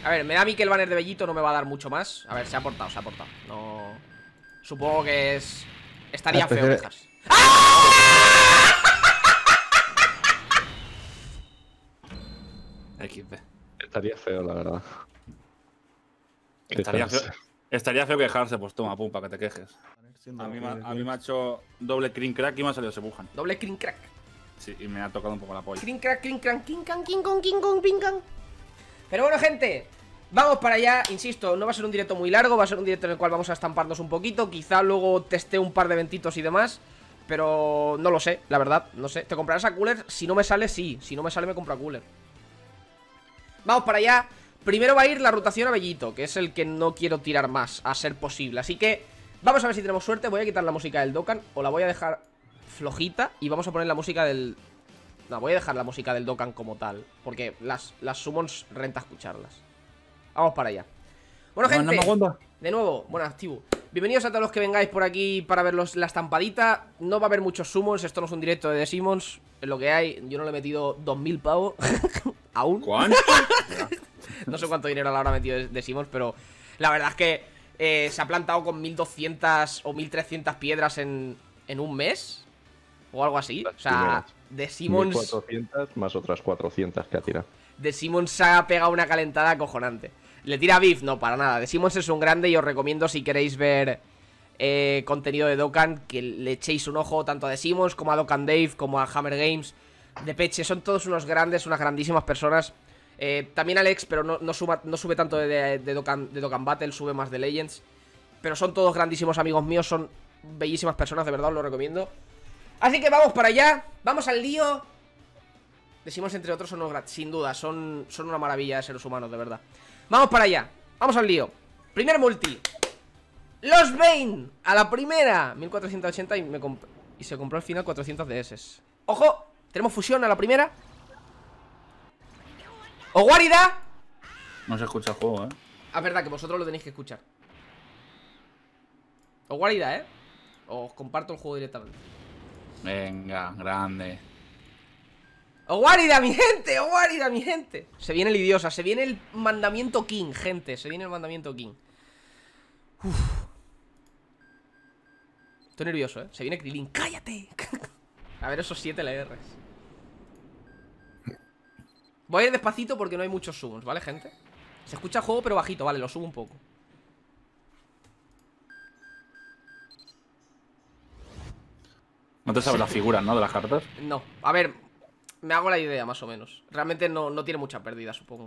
A ver, me da a mí que el banner de Bellito no me va a dar mucho más. A ver, se ha portado, se ha portado. No... Supongo que es... Estaría feo quejarse. XD. Estaría feo, la verdad. Estaría feo quejarse, pues toma, pum, para que te quejes. A mí me ha hecho doble clean crack y me ha salido Sebujan. Doble clean crack. Sí, y me ha tocado un poco la polla. Clean crack, king kong, king kong, ping kong. Pero bueno, gente, vamos para allá. Insisto, no va a ser un directo muy largo. Va a ser un directo en el cual vamos a estamparnos un poquito. Quizá luego teste un par de eventitos y demás. Pero no lo sé, la verdad, no sé. ¿Te comprarás a Cooler? Si no me sale, sí. Si no me sale, me compro a Cooler. Vamos para allá. Primero va a ir la rotación a Bellito, que es el que no quiero tirar más, a ser posible. Así que vamos a ver si tenemos suerte. Voy a quitar la música del Dokkan, o la voy a dejar flojita, y vamos a poner la música del... No, voy a dejar la música del Dokkan como tal, porque las summons renta escucharlas. Vamos para allá. Bueno, gente, de nuevo, bueno, activo. Bienvenidos a todos los que vengáis por aquí para ver la estampadita. No va a haber muchos summons, esto no es un directo de The Simmons. Es lo que hay, yo no le he metido 2000 pavos. ¿Aún? ¿Cuánto? No sé cuánto dinero le habrá metido de Simmons, pero la verdad es que se ha plantado con 1200 o 1300 piedras en un mes. O algo así. O sea, de Simmons... 1400 más otras 400 que ha tirado. De Simmons se ha pegado una calentada acojonante. ¿Le tira beef? No, para nada. De Simmons es un grande y os recomiendo, si queréis ver contenido de Dokkan, que le echéis un ojo tanto a De Simmons como a Dokkan Dave, como a Hammer Games, de Peche. Son todos unos grandes, unas grandísimas personas. También Alex, pero no sube tanto de Dokkan Battle, sube más de Legends. Pero son todos grandísimos amigos míos, son bellísimas personas, de verdad, os lo recomiendo. Así que vamos para allá, vamos al lío. Decimos entre otros, sin duda, son una maravilla de seres humanos, de verdad. Vamos para allá, vamos al lío. Primer multi, los Bane, a la primera 1480 y se compró al final 400 DS. ¡Ojo! Tenemos fusión a la primera. ¡Oguarida! No se escucha el juego, Ah, verdad, que vosotros lo tenéis que escuchar. Oguarida, os comparto el juego directamente. Venga, grande. ¡Oguarida, mi gente! ¡Oguarida, mi gente! Se viene el idiosa, se viene el mandamiento King, gente. Se viene el mandamiento King. Uf. Estoy nervioso, Se viene Krilin. ¡Cállate! A ver esos 7 LRs. Voy a ir despacito porque no hay muchos summons, ¿vale, gente? Se escucha el juego pero bajito, vale, lo subo un poco. No te sabes las figuras, ¿no? De las cartas. No, a ver, me hago la idea más o menos. Realmente no tiene mucha pérdida, supongo.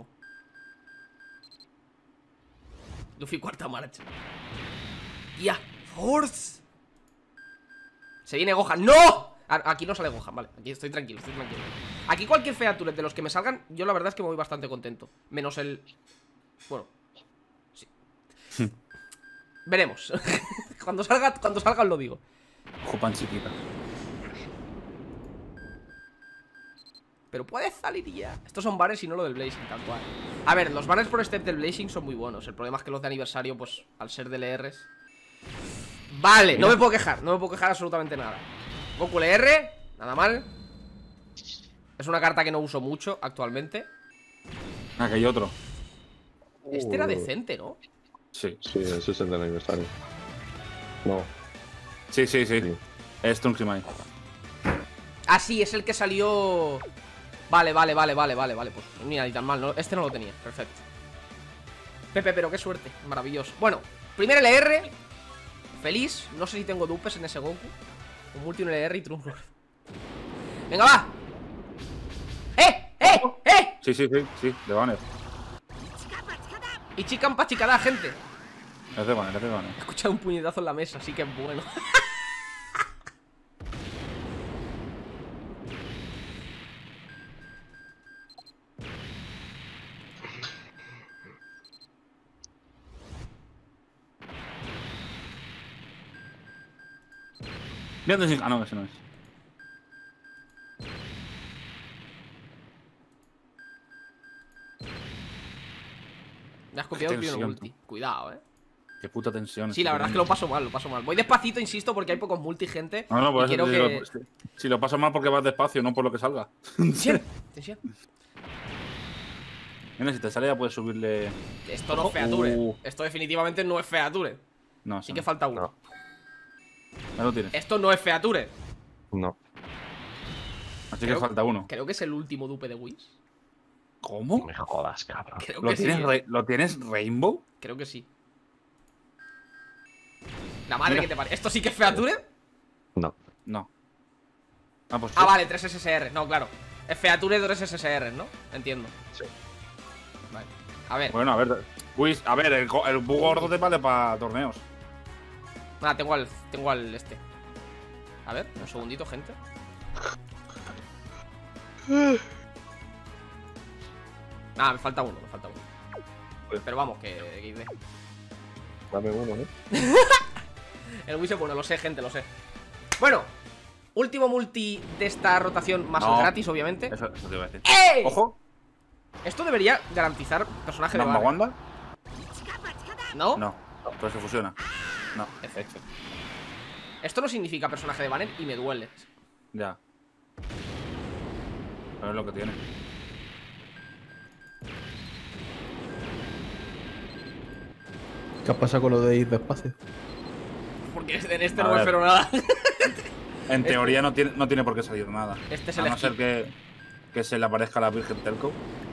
Luffy cuarta marcha. ¡Ya! ¡Force! Se viene Gohan. ¡No! Aquí no sale Gohan, vale. Aquí estoy tranquilo, Aquí cualquier feature de los que me salgan, yo la verdad es que me voy bastante contento. Menos el... Bueno. Sí. Veremos. Cuando salga os lo digo. Jupan chiquita. Pero puede salir ya. Estos son banners y no lo del Blazing, tal cual. A ver, los banners por step del Blazing son muy buenos. El problema es que los de aniversario, pues, al ser DLRs. Vale, mira. No me puedo quejar absolutamente nada. Goku LR, nada mal. Es una carta que no uso mucho actualmente. Ah, que hay otro. Este era decente, ¿no? Sí. Sí, ese es el del aniversario. No. Sí. Es Trunks-Mai. Ah, sí, es el que salió. Vale. Pues mira, ni tan mal, ¿no? Este no lo tenía, perfecto. Pepe, pero qué suerte, maravilloso. Bueno, primer LR. Feliz, no sé si tengo dupes en ese Goku. Un multi, un LR y Trunks. Venga, va. Sí, de banner. Y chican pa' chicada, gente. Es de banner. He escuchado un puñetazo en la mesa, así que es bueno. Ah, no, ese no es. Me has copiado el primer multi. Cuidado, Qué puta tensión. Sí, la verdad es que lo paso mal, Voy despacito, insisto, porque hay pocos multi, gente. No, pues quiero que... Si lo pasas mal porque vas despacio, no por lo que salga. Tensión. Mira, si te sale ya puedes subirle. Esto no es feature. Esto definitivamente no es feature. No, Sí que falta uno. No lo tienes. Esto no es feature. No. Así que falta uno. Creo que es el último dupe de Whis. ¿Cómo? No me jodas, cabrón. Creo ¿Lo que tienes, sí. ¿Lo tienes Rainbow? Creo que sí. La madre que te pare. ¿Esto sí que es feature? No. No. Ah, pues sí. Ah, vale, 3 SSR. No, claro. Es feature de 3 SSR, ¿no? Entiendo. Sí. Vale. A ver. Bueno, a ver. Uy, a ver, el bug gordo te vale para torneos. Nada, tengo al este. A ver, un segundito, gente. Nada, me falta uno. Pues. Pero vamos, que XD. Dame uno, ¿eh? El Wii es bueno, lo sé, gente, lo sé. Bueno, último multi de esta rotación, más No. el gratis, obviamente. Eso te iba a decir. ¡Ey! Ojo. Esto debería garantizar personaje de ¿Namba Banner. Wanda? ¿No? No. Pero se fusiona. No. Perfecto. Esto no significa personaje de Banner y me duele. Ya. Pero es lo que tiene. ¿Qué pasa con lo de ir despacio? Porque en este A no me ver. espero nada. En teoría no tiene por qué salir nada. Este es A el no ser que se le aparezca a la Virgen Telco.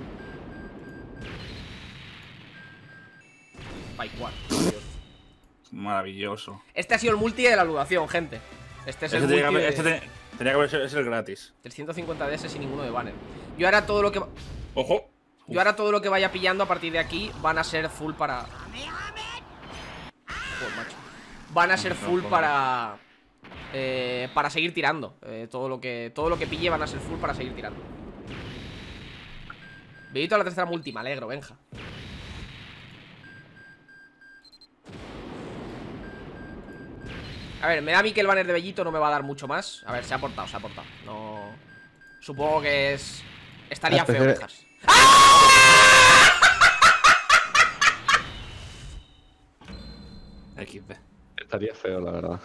Paikwar. Maravilloso. Este ha sido el multi de la ludación, gente. Este es el Este multi de tenía que haber sido el gratis. 350 DS sin ninguno de Banner. Yo ahora todo lo que Ojo. vaya pillando a partir de aquí van a ser full para... Joder, macho. Van a ser full para seguir tirando. Todo lo que pille van a ser full para seguir tirando. Bellito a la tercera multi, me alegro, Benja. A ver, me da a mí que el banner de Bellito no me va a dar mucho más. A ver, se ha portado. No... Supongo que es... Estaría feo, Benjas. XD. Estaría feo, la verdad.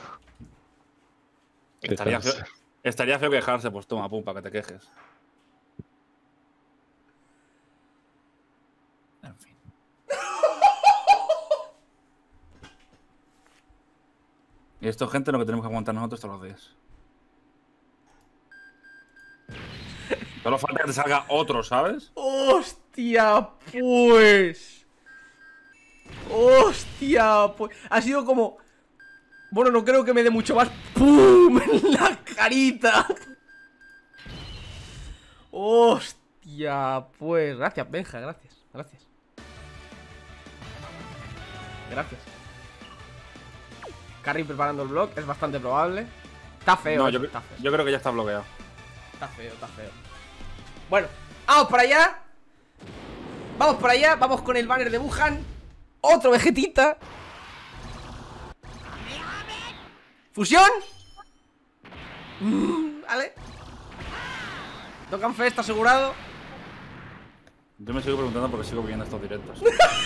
Estaría feo quejarse, pues toma, pum, para que te quejes. En fin. Y esto, gente, lo que tenemos que aguantar nosotros todos los días. Solo falta que te salga otro, ¿sabes? ¡Hostia, pues! ¡Hostia, pues! Ha sido como... Bueno, no creo que me dé mucho más. ¡Pum! En la carita. ¡Hostia, pues! Gracias, Benja, gracias. Gracias. Carry preparando el blog, es bastante probable. Está feo, No, está feo. yo creo que ya está bloqueado. Está feo. Bueno, vamos para allá. Vamos con el banner de Wuhan. Otro Vegetita. Fusión. Vale. Dokkan Fest asegurado. Yo me sigo preguntando por qué sigo viendo estos directos.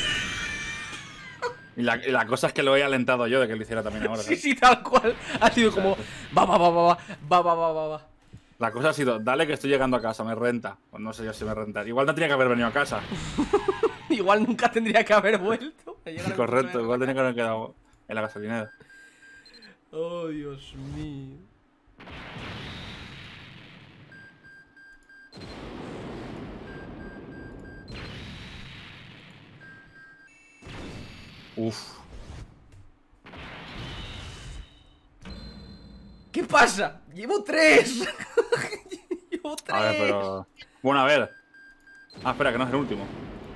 Y la cosa es que lo he alentado yo de que lo hiciera también ahora. ¿sabes? Sí, tal cual. Ha sido como... Va. La cosa ha sido, dale que estoy llegando a casa, me renta. Pues no sé yo si me renta. Igual no tenía que haber venido a casa. Igual nunca tendría que haber vuelto. Correcto, igual tenía que haber quedado en la gasolinera. Oh, Dios mío. Uf. ¿Qué pasa? Llevo 3. Llevo 3. A ver, pero... Bueno, a ver. Ah, espera, que no es el último.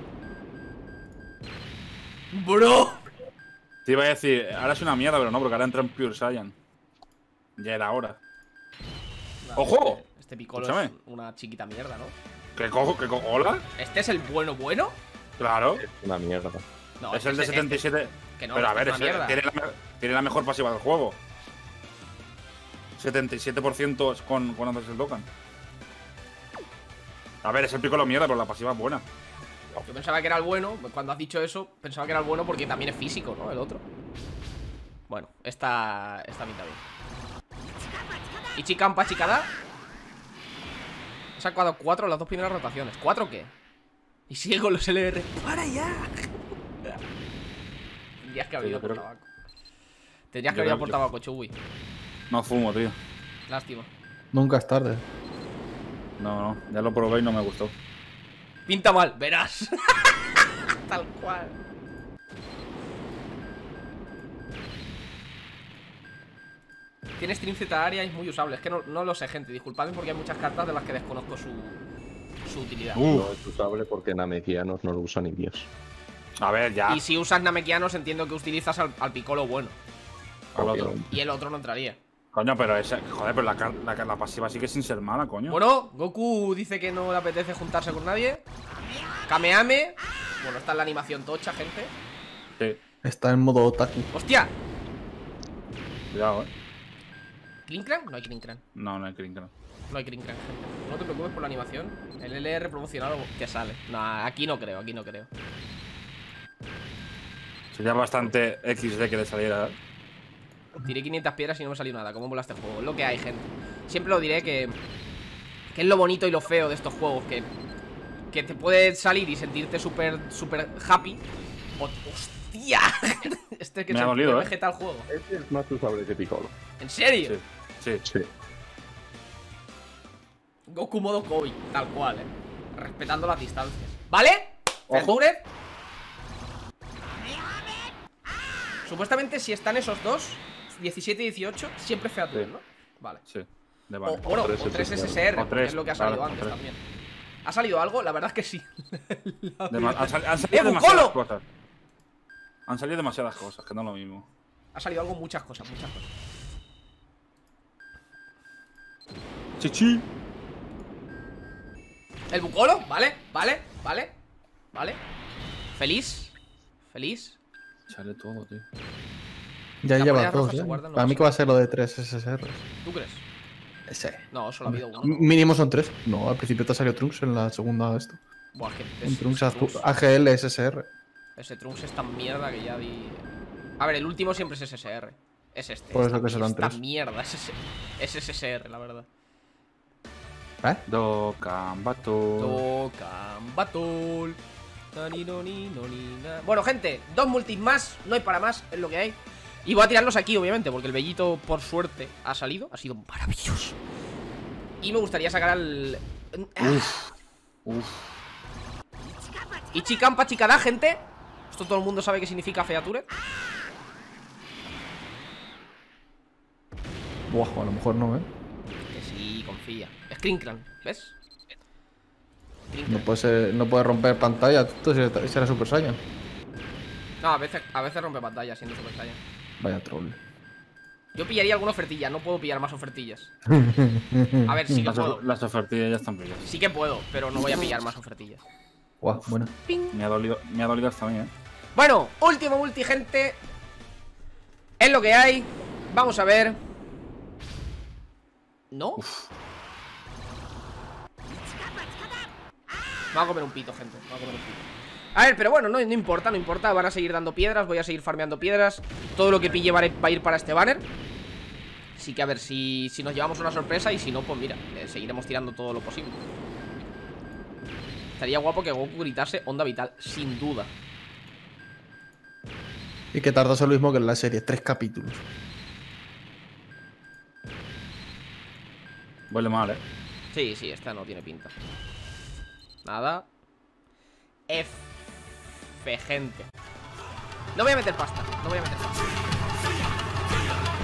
Bro. Te iba a decir, ahora es una mierda, pero no, porque ahora entra en Pure Saiyan. Ya era hora. Vale, ¡Ojo! Este Piccolo Escúchame. es una chiquita mierda, ¿no? ¿Qué cojo? ¿Hola? ¿Este es el bueno? Claro. Es una mierda. No, Es el de 77. que no, pero a este ver, es una mierda. tiene la mejor pasiva del juego. 77% con antes el Dokkan. A ver, es el Piccolo mierda, pero la pasiva es buena. Yo pensaba que era el bueno. Cuando has dicho eso, pensaba que era el bueno porque también es físico, ¿no? El otro. Bueno, esta pinta bien. Ichikampa Chikada. He sacado 4 en las 2 primeras rotaciones. ¿4 qué? Y sigue con los LR. ¡Para ya! Tendrías que haber ido por pero- tabaco. Tendrías que Yo haber ido creo por que- tabaco, Chugui. No fumo, tío. Lástima. Nunca es tarde. No, no. Ya lo probé y no me gustó. Pinta mal, verás. Tal cual. Tiene stream Z área y es muy usable. Es que no lo sé, gente. Disculpadme porque hay muchas cartas de las que desconozco su utilidad. No es usable porque namekianos no lo usan ni Dios. A ver, ya. Y si usas Namekianos, entiendo que utilizas al Piccolo bueno. Al otro. Obviamente. Y el otro no entraría. Coño, pero esa. Joder, pero la pasiva sigue sin ser mala, coño. Bueno, Goku dice que no le apetece juntarse con nadie. Kameame. Bueno, está en la animación tocha, gente. Sí. Está en modo otaku. ¡Hostia! Cuidado, ¿Klinkran? No hay Klinkran. No, no hay Klinkran. No hay Klinkran, gente. No te preocupes por la animación. El LR promocionado que sale. No, aquí no creo, aquí no creo. Sería bastante XD que le saliera. Tiré 500 piedras y no me salió nada. ¿Cómo mola este juego? Es lo que hay, gente. Siempre lo diré que es lo bonito y lo feo de estos juegos. Que te puede salir y sentirte súper happy. ¡Hostia! Este que Me ha se dolido, vegeta el juego. Este es más usable que Piccolo. ¿En serio? Sí. Sí. Goku modo Kobe, tal cual, respetando las distancias. ¿Vale? Ojo. Featured. Supuestamente si están esos dos 17 y 18, siempre Featured, Sí. ¿no? Vale. Sí. De O, vale. bueno, o 3 3 SSR. SSR, O porque tres, es lo que ha salido claro, o antes tres. también. ¿Ha salido algo? La verdad es que sí. Han salido ¡Bucolo! demasiadas cosas. Han salido demasiadas cosas, que no es lo mismo. Ha salido algo, muchas cosas. Chichi. El Bucolo, vale. Feliz. Sale todo, tío. Ya Las lleva monedas dos, rojas se ¿eh? guardan, no Para mí pasa que va a ser lo de 3 SSR. ¿Tú crees? Sí. No, solo ha habido uno. Mínimo son 3. No, al principio te salió Trunks en la segunda esto. Buah, es que Un Trunks Trunks- AGL SSR. Ese Trunks es tan mierda que ya di. A ver, el último siempre es SSR. Es este. Por eso esta- que serán esta tres. mierda es SSR, la verdad. ¿Eh? Dokkan Battle. Dokkan Battle. Bueno, gente, 2 multis más. No hay para más, es lo que hay. Y voy a tirarlos aquí, obviamente, porque el bellito, por suerte, ha salido. Ha sido maravilloso. Y me gustaría sacar al. Uf. Ichikampa Chikada, gente. Esto todo el mundo sabe qué significa Feature. Buah, a lo mejor no, ¿eh? Que sí, confía. Es Krinkran, ¿ves? No puede romper pantalla. Esto será Super Saiyan. No, a veces rompe pantalla siendo Super Saiyan. Vaya troll. Yo pillaría alguna ofertilla, no puedo pillar más ofertillas. A ver, sí que puedo. Las ofertillas ya están pilladas. Sí que puedo, pero no voy a pillar más ofertillas. Buah, buena. Me ha dolido hasta a mí, Bueno, último multi, gente. Es lo que hay. Vamos a ver. ¿No? Me va a comer un pito, gente. Me va a comer un pito. A ver, pero bueno, no importa, no importa. Van a seguir dando piedras, voy a seguir farmeando piedras. Todo lo que pille va a ir para este banner. Así que a ver si nos llevamos una sorpresa. Y si no, pues mira, seguiremos tirando todo lo posible. Estaría guapo que Goku gritase onda vital, sin duda. Y que tardas lo mismo que en la serie, 3 capítulos. Huele mal, Sí, esta no tiene pinta. Nada. F, gente. No voy a meter pasta,